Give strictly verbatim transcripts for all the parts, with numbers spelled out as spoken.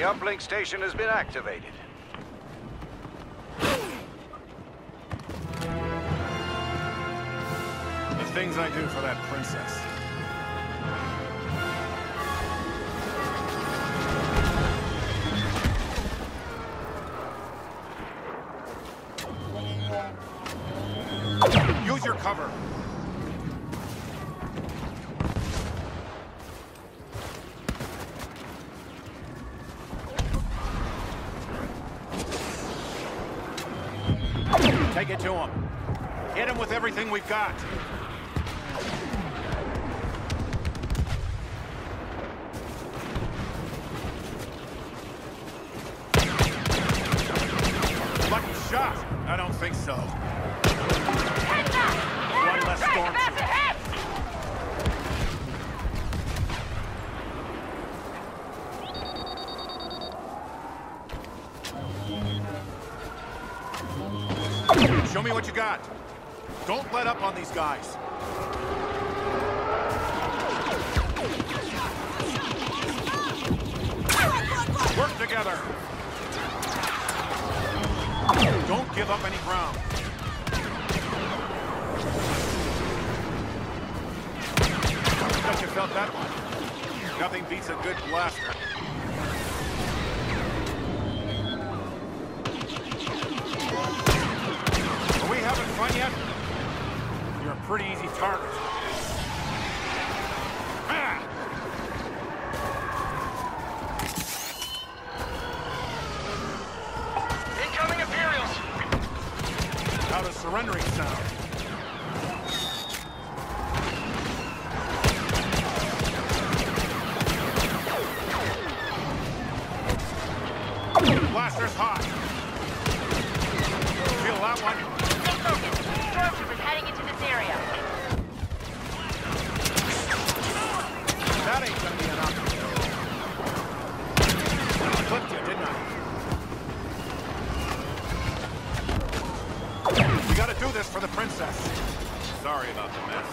uplink station has been activated. The things I do for that princess. Use your cover. Take it to him. Hit him with everything we've got. Lucky shot. I don't think so. One less storm. Show me what you got. Don't let up on these guys. Work together. Don't give up any ground. Bet you felt that one. Nothing beats a good blaster. Are we having fun yet? You're a pretty easy target. Ah! Incoming Imperials! How does surrendering sound? Blaster's hot. Feel that one? Stay focused. Stormtroopers heading into this area. That ain't gonna be enough. I clipped you, didn't I? We gotta do this for the princess. Sorry about the mess.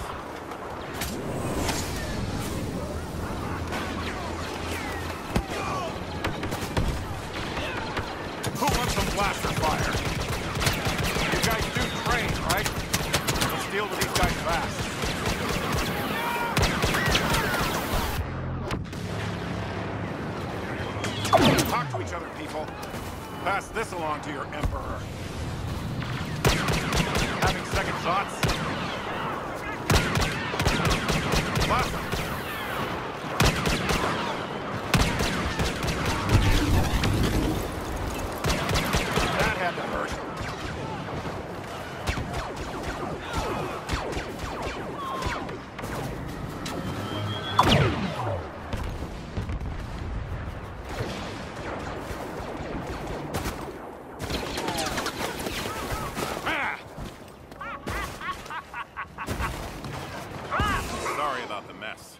Who wants some blaster fire? You guys do train, right? Let's deal with these guys fast. Talk to each other, people. Pass this along to your emperor. Having second thoughts? Blaster. That had to hurt. Sorry about the mess.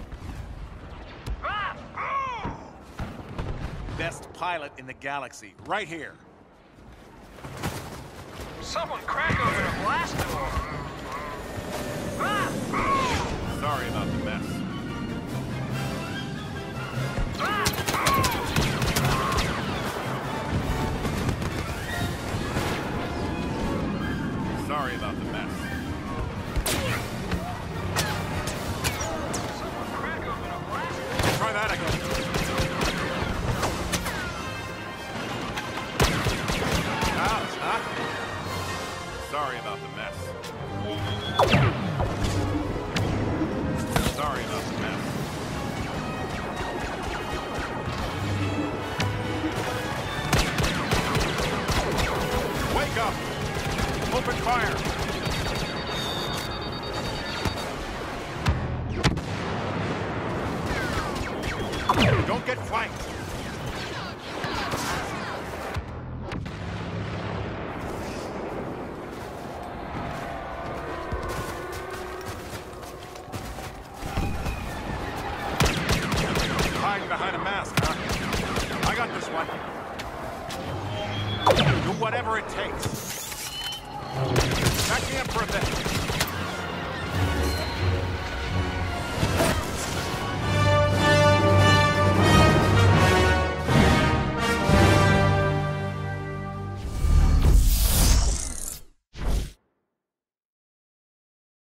Best pilot in the galaxy, right here. Someone crack open a blast door! Sorry about the mess. Sorry about the mess. Someone crack open a blast door! Try that again. Ouch, huh? Sorry about the mess. Sorry about the mess. Wake up! Open fire! Don't get flanked! Hiding behind a mask, huh? I got this one. Do whatever it takes. Back me up for a bit.